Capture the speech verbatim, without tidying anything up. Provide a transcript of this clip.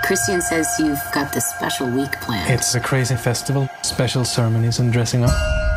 Christian says you've got this special week planned. It's a crazy festival, special ceremonies and dressing up.